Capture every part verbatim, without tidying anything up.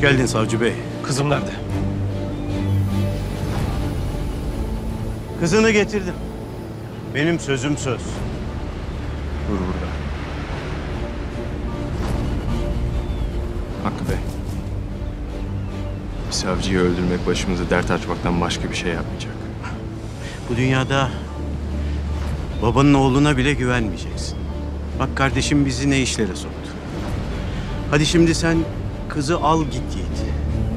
geldin savcı bey. Kızım nerede? Kızını getirdim. Benim sözüm söz. Dur burada. Hakkı Bey. Bir savcıyı öldürmek başımıza dert açmaktan başka bir şey yapmayacak. Bu dünyada babanın oğluna bile güvenmeyeceksin. Bak kardeşim bizi ne işlere soktu. Hadi şimdi sen kızı al git Yiğit.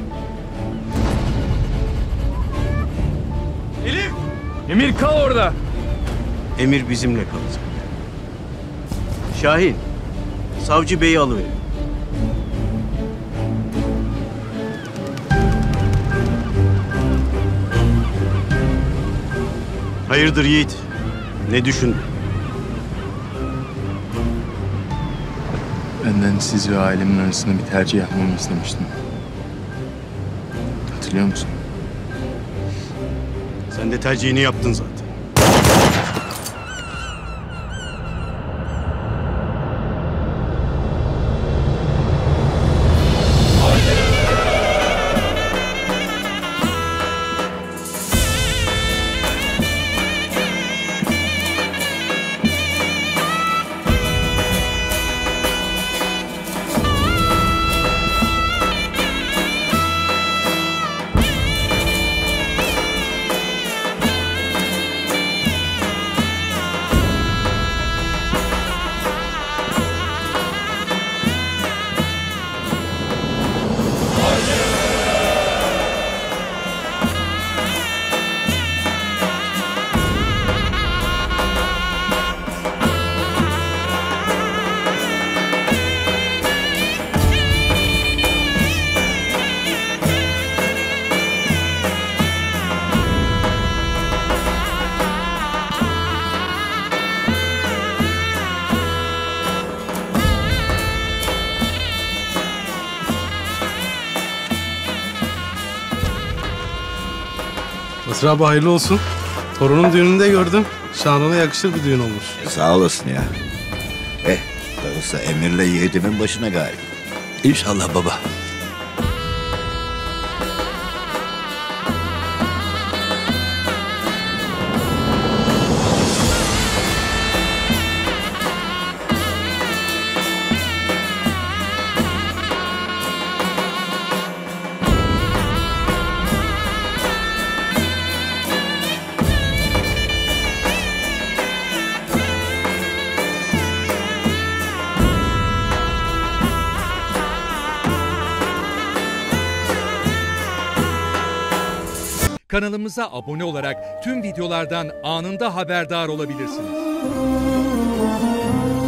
Elif! Emir kal orada. Emir bizimle kalacak. Şahin, savcı beyi alıver. Hayırdır Yiğit? Ne düşündün? Benden siz ve ailemin arasında bir tercih yapmamı istemiştim. Hatırlıyor musun? Sen de tercihini yaptın zaten. Nasır abi hayırlı olsun. Torunun düğününü de gördüm. Şanına yakışır bir düğün olmuş. E, sağ olasın ya. Eh, darısı Emir'le Yiğit'imin başına gayet. İnşallah baba. Kanalımıza abone olarak tüm videolardan anında haberdar olabilirsiniz.